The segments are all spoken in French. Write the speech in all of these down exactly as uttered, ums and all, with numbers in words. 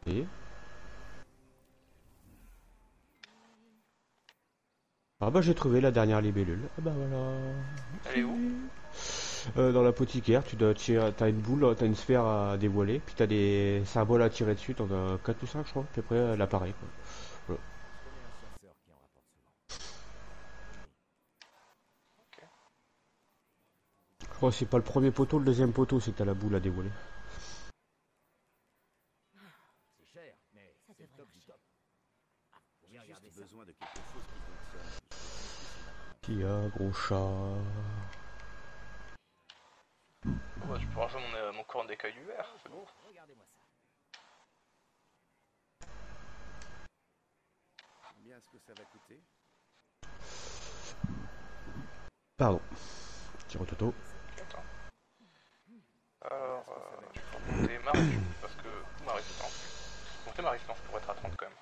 Et ah bah j'ai trouvé la dernière libellule. Ah bah voilà. Elle est où? Euh, dans l'apothicaire, tu dois tirer, t'as une boule, t'as une sphère à dévoiler, puis t'as des symboles à tirer dessus, t'en as quatre ou cinq je crois, puis après elle apparaît quoi. Voilà. Ok. Je crois que c'est pas le premier poteau, le deuxième poteau c'est que t'as la boule à dévoiler. Qui a gros chat. Bon, bah, je peux rajouter mon, euh, mon corps d'écaille du verre, c'est beau. Pardon. Tire au toto. Attends. Alors, euh, je peux monter ma récup, parce que... ou ma résistance. Monter ma résistance pour être à trente quand même.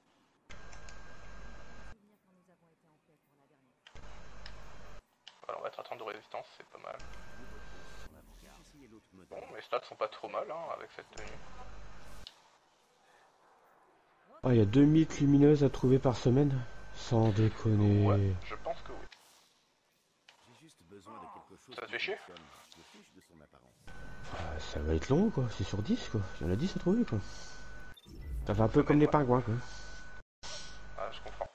Voilà, on va être à trente de résistance, c'est pas mal. Bon, mes stats sont pas trop mal, hein, avec cette tenue. Ah, il y a deux mythes lumineuses à trouver par semaine. Sans Ouais, déconner. je pense que oui. Ça te fait chier? Ah, ça va être long quoi, c'est sur dix quoi. Il y en a dix à trouver quoi. Ça fait un peu comme Semaine, les ouais. pingouins quoi. Ah, je comprends.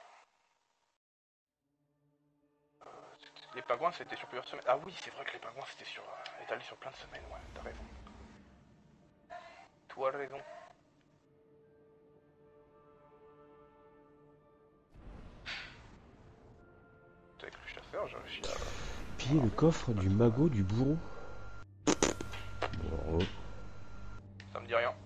Les pingouins, c'était sur plusieurs semaines. Ah oui, c'est vrai que les pingouins, c'était sur euh, étalé sur plein de semaines, ouais, t'as raison. Toi, as raison. Avec le chasseur, j'ai réussi à... Piller le coffre du magot du bourreau. Bon, Ça me dit rien.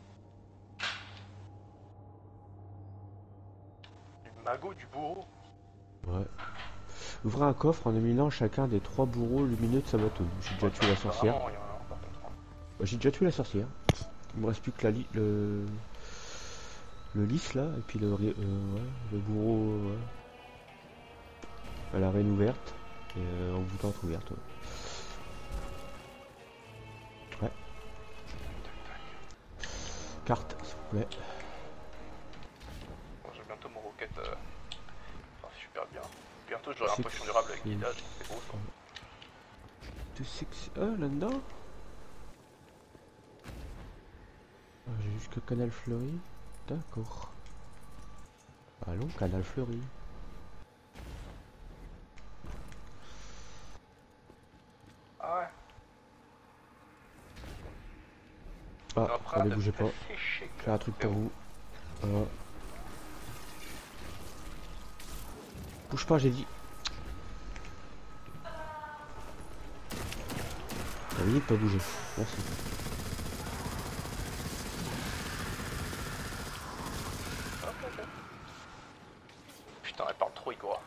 Du magot, du bourreau. ouais. Ouvrez un coffre en éliminant chacun des trois bourreaux lumineux de sa bateau. J'ai déjà Bah, tué ça me la dit sorcière. vraiment rien, hein, par contre. Hein. Bah, j'ai déjà tué la sorcière. Il me reste plus que la li le le lys là et puis le euh, ouais, le bourreau ouais. À la reine ouverte et euh, en bouton ouverte. Ouais. Ouais. Carte s'il vous plaît. Bon, j'ai bientôt mon roquette. Euh... Enfin, super bien. Bientôt, j'aurai un potion durable avec guidage. C'est beau ça. deux six ah là-dedans. Ah, j'ai jusque canal fleuri. D'accord. Allons canal fleuri. Ah ouais. Ah, Après, attendez, de bougez fait pas. sécher. J'ai un truc C'est pour où? vous. Voilà. Bouge pas, j'ai dit. T'as dit de pas bouger. Merci. Hop, ok. Putain, elle parle trop, Igor.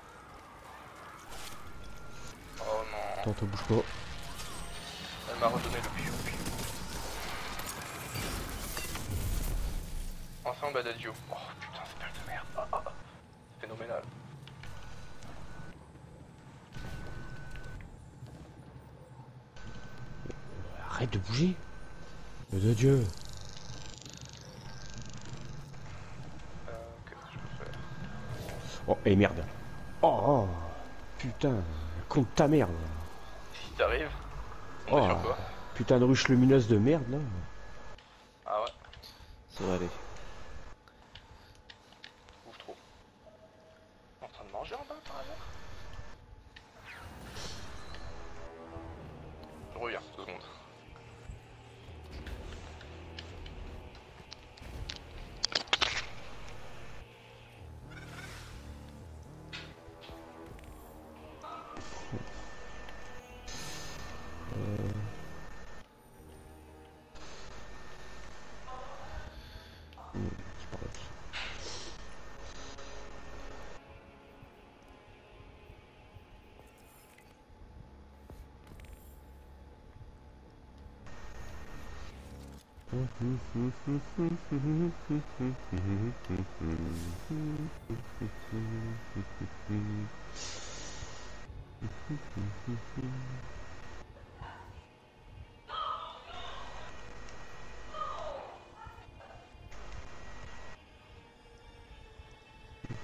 Oh non. Attends, bouge pas. Elle m'a redonné le piou piou. Ensemble Adagio. Oh putain, c'est perle de merde. Ah, ah, ah. Phénoménal. Arrête de bouger. Le de Dieu. Euh, qu'est-ce que je peux faire? Oh, et merde. Oh, oh. Putain. Compte ta merde. Si t'arrives, on est Oh. sur quoi? Putain de ruche lumineuse de merde là. Ah ouais, Ça va aller. ouvre trop. En train de manger en bas par hasard? Je reviens, deux secondes.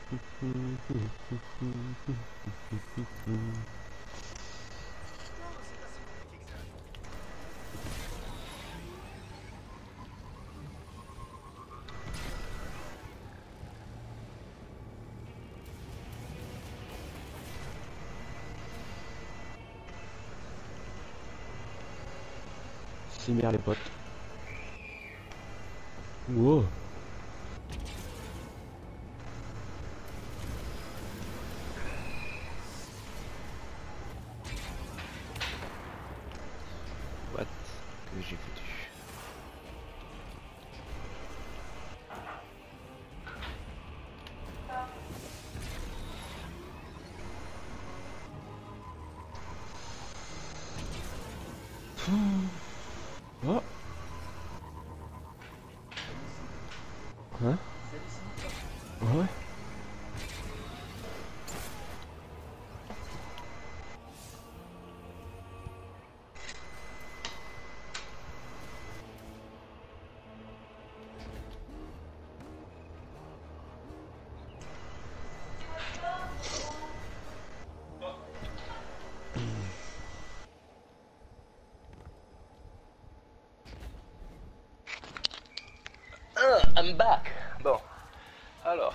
C'est merde les potes. Wow. What que j'ai foutu. Oh. Hein? Ouais. Uh, I'm back. Bon. Alors.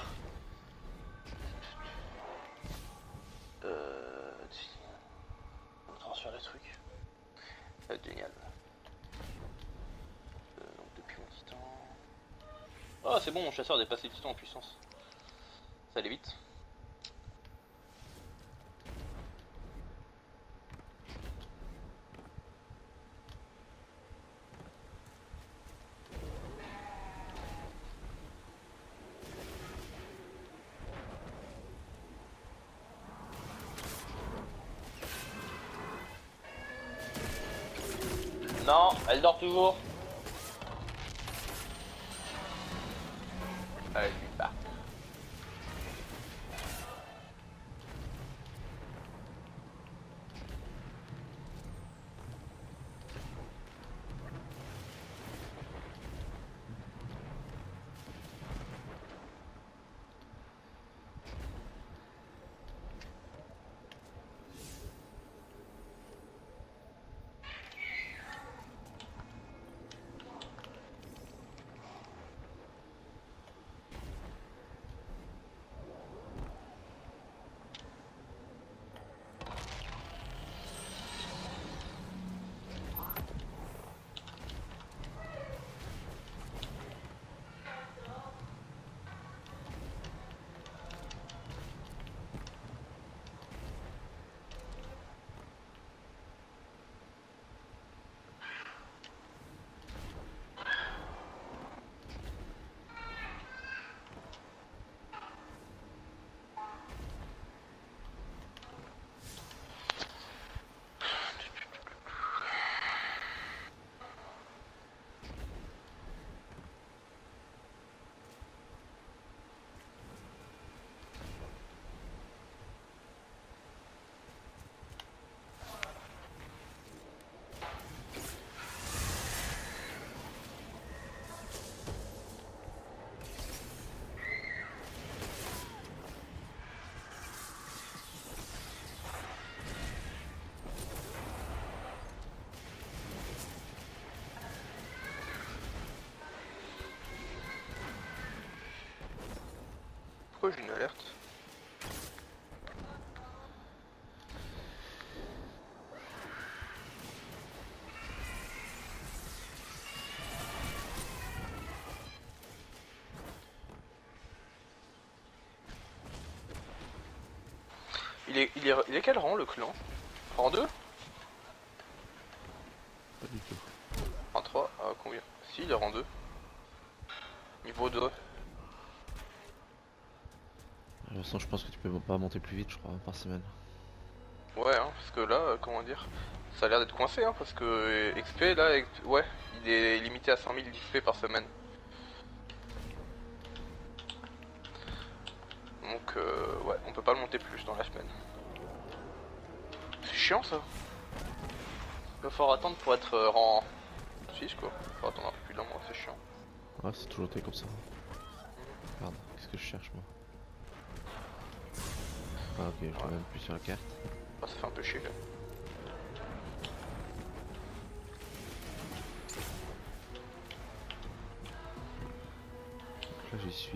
Euh... On transfère le truc. Ça va être génial. Euh, donc depuis mon titan... Oh c'est bon, mon chasseur a dépassé le titan en puissance. Ça allait vite. Non, elle dort toujours. Allez, lui part. Pourquoi j'ai une alerte? Il est, il est, il est quel rang le clan? Rang deux? Pas du tout. Rang trois? Ah combien? Si, il est rang deux. Niveau deux. De toute façon, je pense que tu peux pas monter plus vite, je crois, par semaine. Ouais, hein, parce que là, euh, comment dire, ça a l'air d'être coincé, hein, parce que euh, X P, là, X P, ouais, il est limité à cent mille d'X P par semaine. Donc, euh, ouais, on peut pas le monter plus dans la semaine. C'est chiant, ça. Il va falloir attendre pour être euh, rang six, quoi. Faut attendre un peu plus d'un mois, c'est chiant. Ouais, c'est toujours été comme ça. Merde, qu'est-ce que je cherche, moi? Ah ok, je vois Ouais. même plus sur la carte. Ah, ça fait un peu chier là. Donc là j'y suis.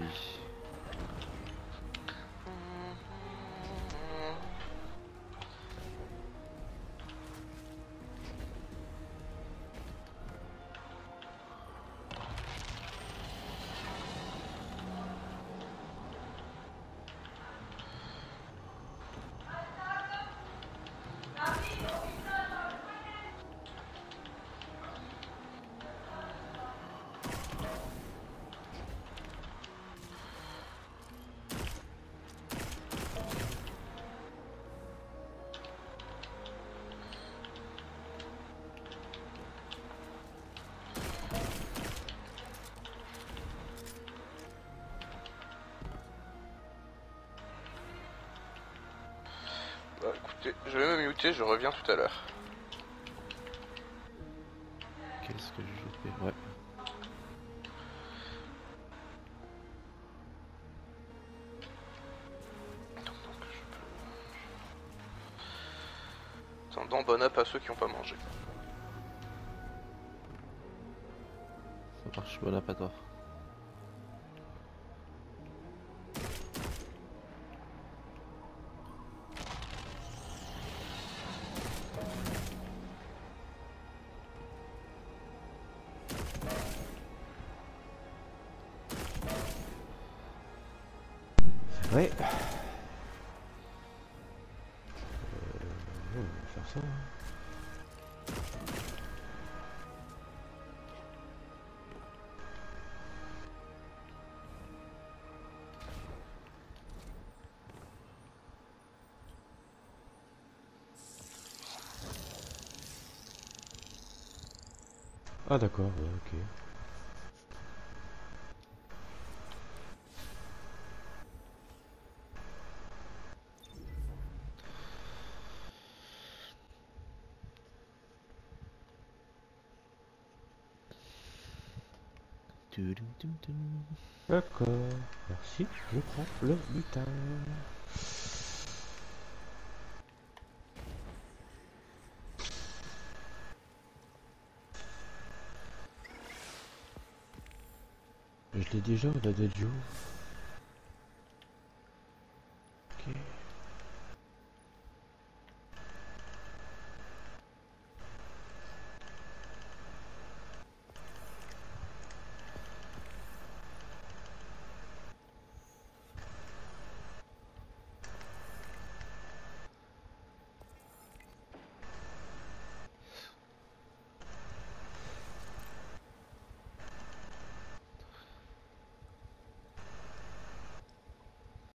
Bah écoutez, je vais me muter, je reviens tout à l'heure. Qu'est-ce que j'ai loupé? Ouais. Attendant, bon app à ceux qui n'ont pas mangé. Ça marche, bon app à toi. Ouais. Euh, on va faire ça. hein. Ah d'accord, ouais, ok. Tudum, tum, tum. D'accord, merci, je prends le butin. Je l'ai déjà, on a des duos.